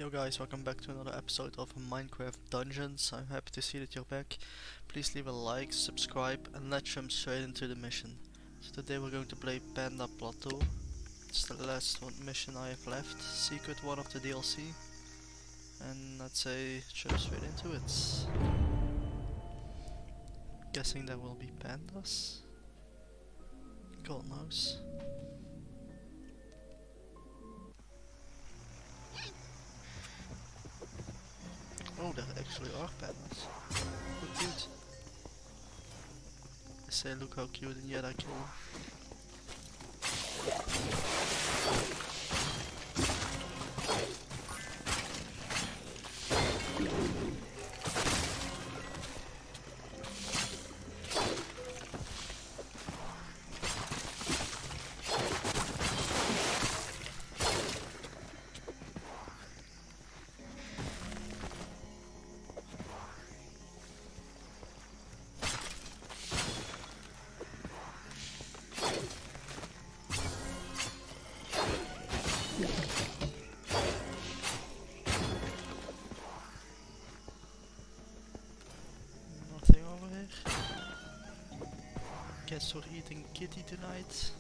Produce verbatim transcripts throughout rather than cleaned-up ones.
Yo guys, welcome back to another episode of Minecraft Dungeons. I'm happy to see that you're back. Please leave a like, subscribe, and let's jump straight into the mission. So today we're going to play Panda Plateau. It's the last one mission I have left, secret one of the D L C. And let's say jump straight into it. Guessing there will be pandas? God knows. Oh, there actually are pandas. Look cute. I say look how cute, and yet I kill them. Nothing over here. Guess we're eating kitty tonight.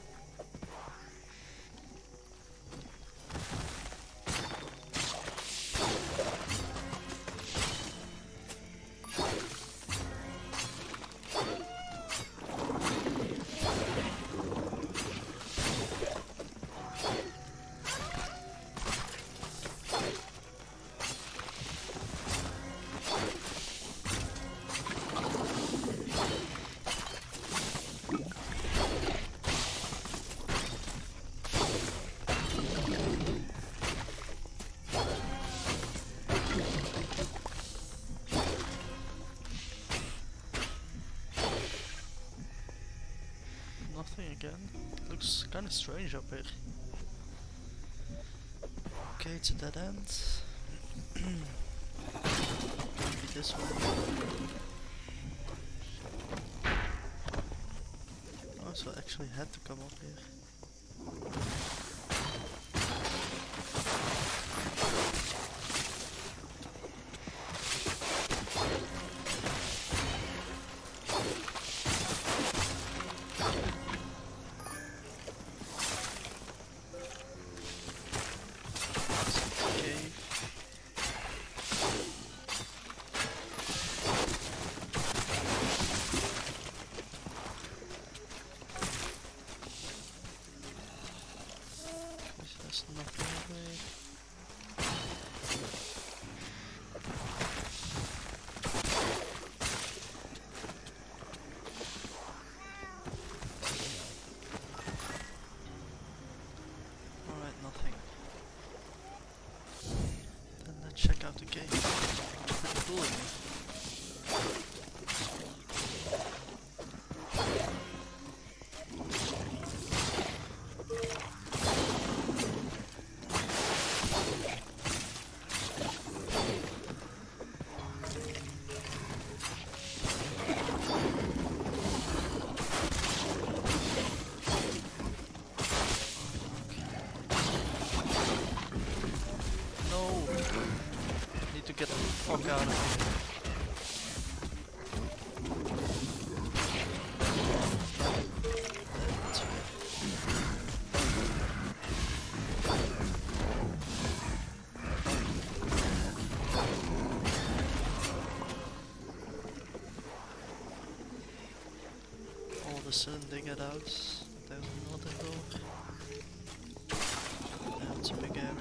Nothing again. Looks kind of strange up here. Okay, it's a dead end. Maybe this one. Oh, so I actually had to come up here. There's nothing over here. Alright, nothing. Then let's check out the cave. It's pretty cool in here. Need to get the fuck out of here. That's weird. All of a sudden they get out. There's another door. Yeah, it's a big area.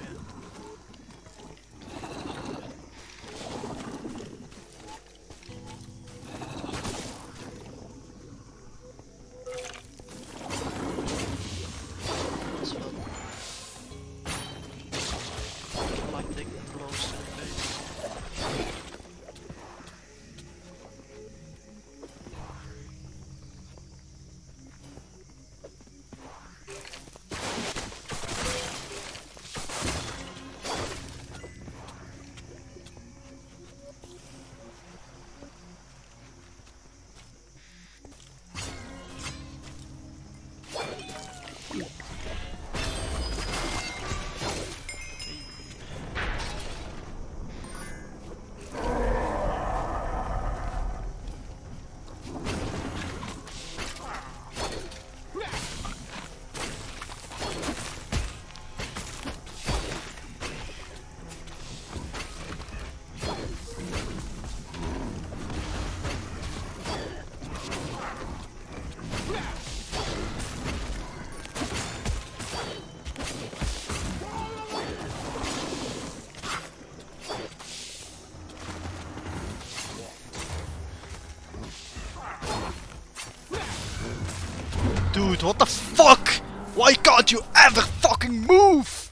Dude, what the fuck? Why can't you ever fucking move?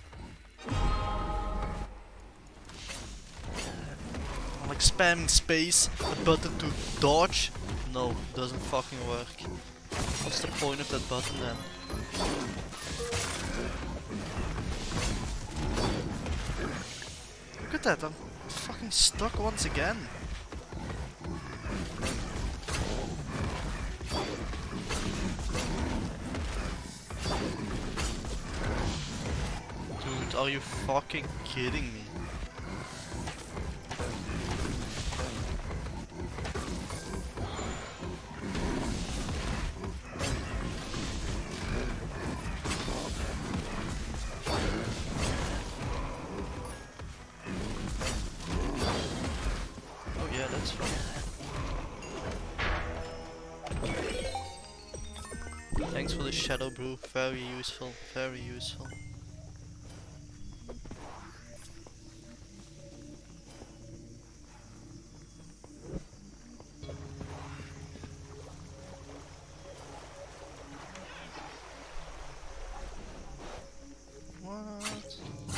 I'm like spamming space, the button to dodge. No, doesn't fucking work. What's the point of that button then? Look at that, I'm fucking stuck once again. Dude, are you fucking kidding me? Oh yeah, that's fine. Thanks for the shadow brew, very useful, very useful. What?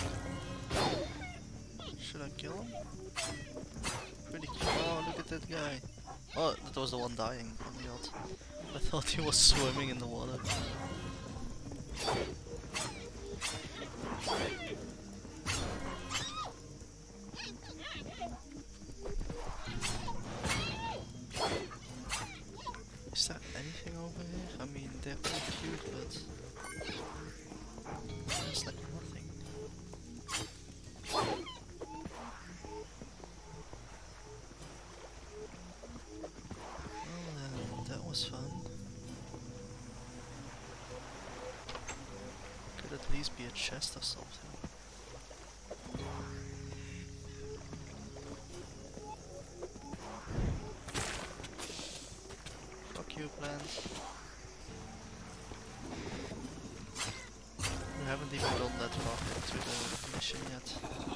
Should I kill him? Pretty cute. Oh, look at that guy. Oh, that was the one dying. Oh my god. I thought he was swimming in the water. Is there anything over here? I mean, they're all cute, but there's like nothing. Well then, that was fun. Could at least be a chest or something. Fuck you, plant. We haven't even gone that far into the mission yet.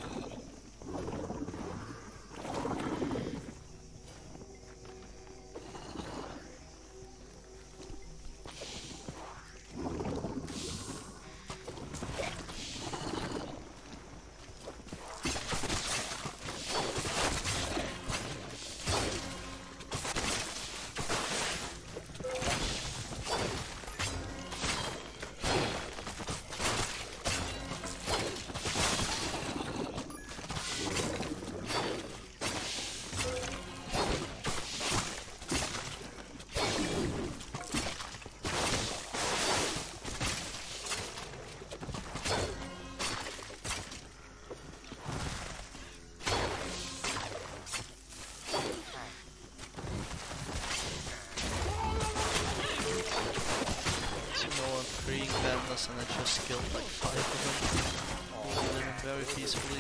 Freeing pandas and I just killed like five of them. All living very peacefully.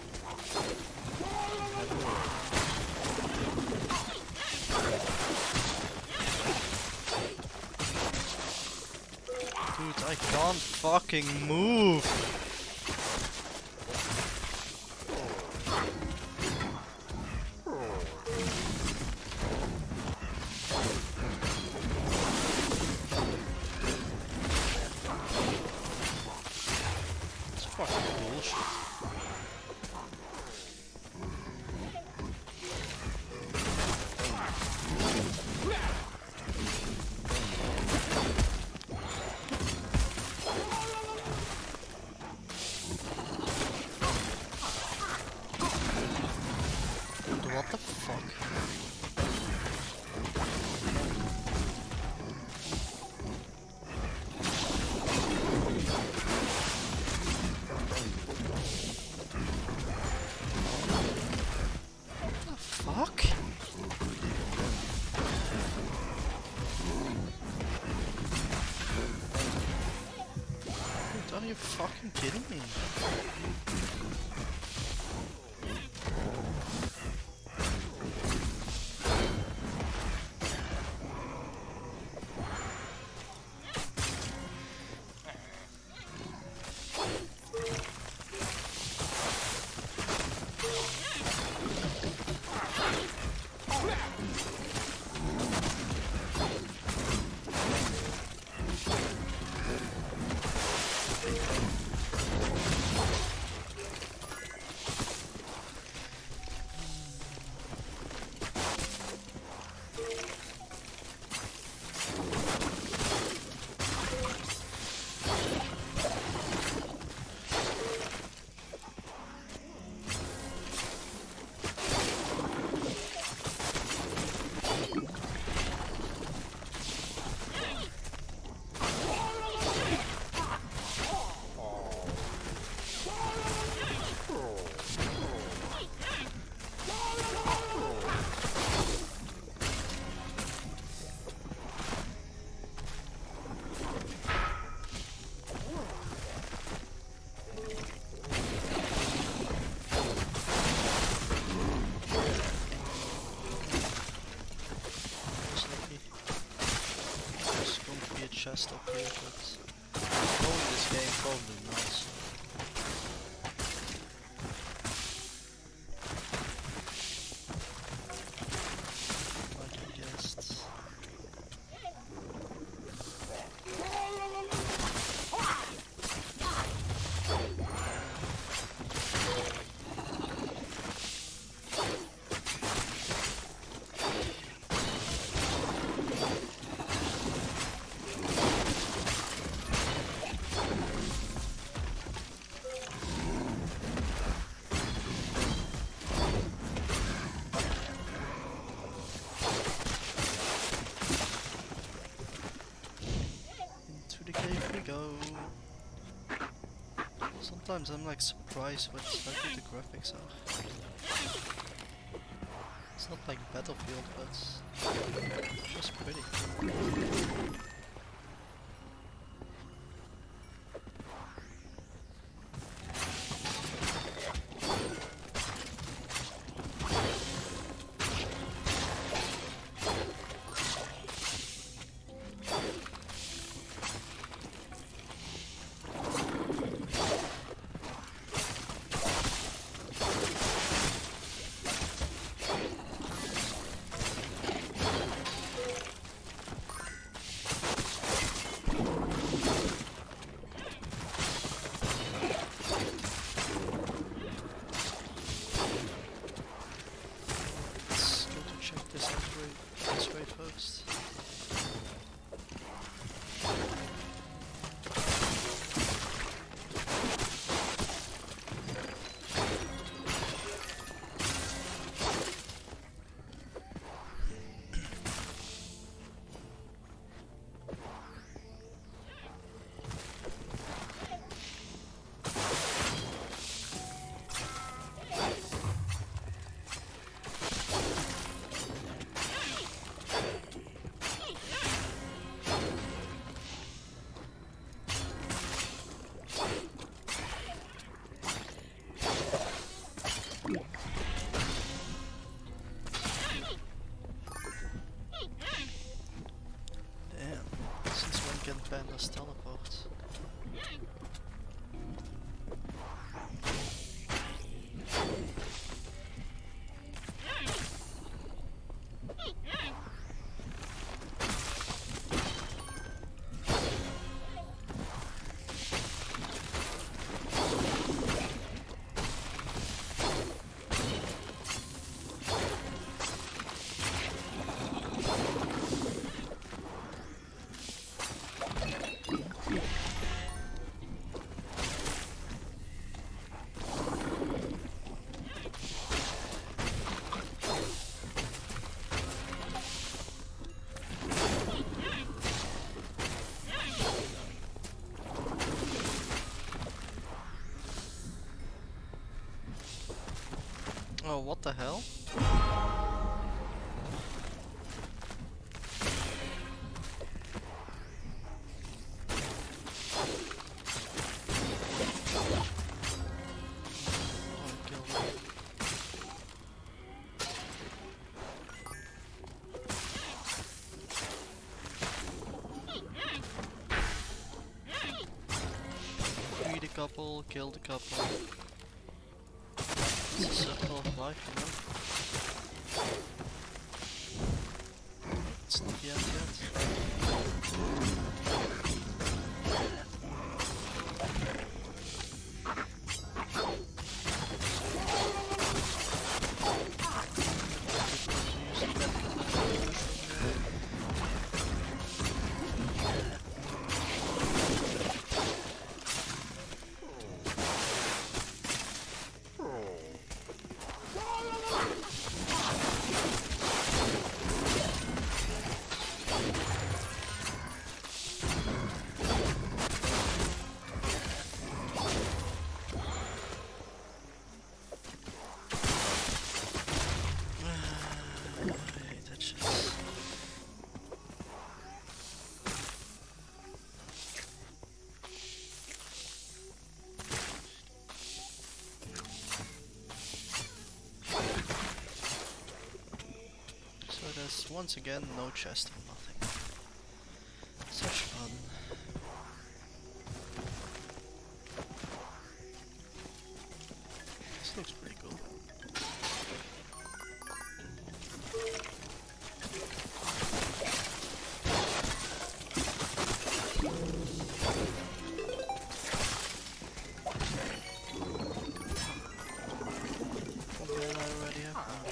Dude, I can't fucking move! Fucking bullshit. Dude, what the fuck? Fuck? Dude, are you fucking kidding me? chest up here, but knowing this game, probably not. Like I guessed. Go. Sometimes I'm like surprised with how good the graphics are. It's not like Battlefield, but it's just pretty. Pandas teleport. Oh, what the hell? Feed a couple, kill the couple. It's a circle of life, you know? It's not the end once again, no chest or nothing. Such fun. This looks pretty cool. Okay, I already have one.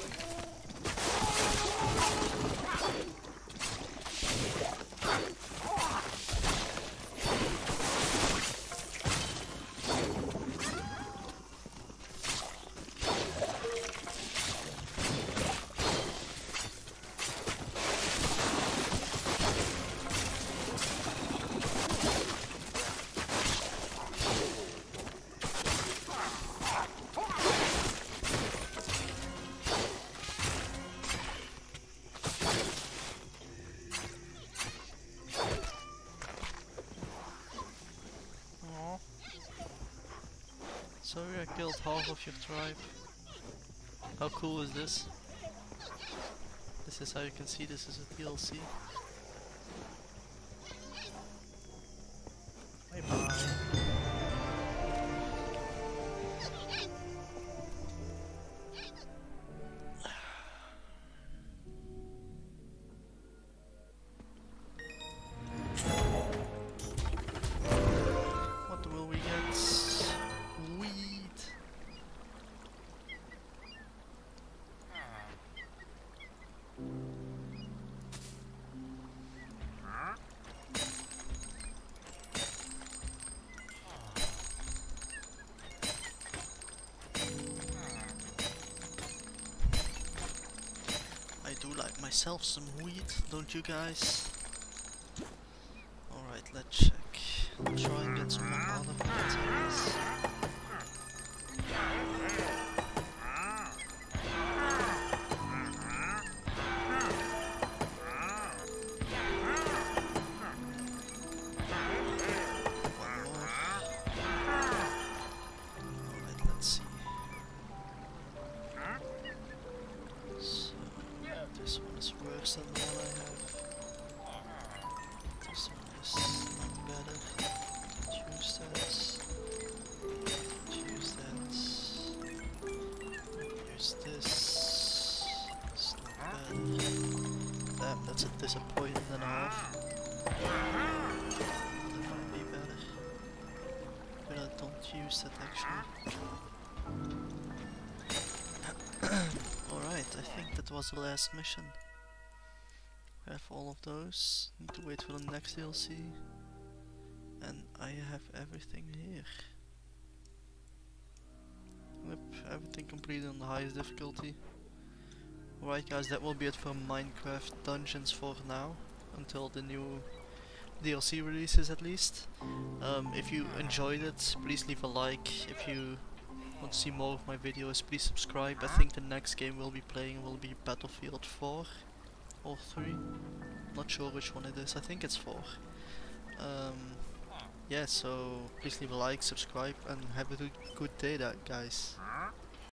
Sorry, I killed half of your tribe. How cool is this? This is how you can see this is a D L C. Bye bye. What will we get? Weed. I do like myself some weed, don't you guys? Alright, let's check. I'll try and get some more other materials. This one is worse than the one I have. This one is not better. Don't use that. Don't use that. Don't use this. It's not better. Damn, that's a disappointment and a half. That might be better. But I don't use that actually. Alright, I think that was the last mission. I have all of those. Need to wait for the next D L C. And I have everything here. Yep, everything completed on the highest difficulty. Alright guys, that will be it for Minecraft Dungeons for now. Until the new D L C releases at least. Um, if you enjoyed it, please leave a like. If you want to see more of my videos, please subscribe. I think the next game we'll be playing will be Battlefield four or three. Not sure which one it is. I think it's four. Um, yeah, so please leave a like, subscribe, and have a good, good day, that guys.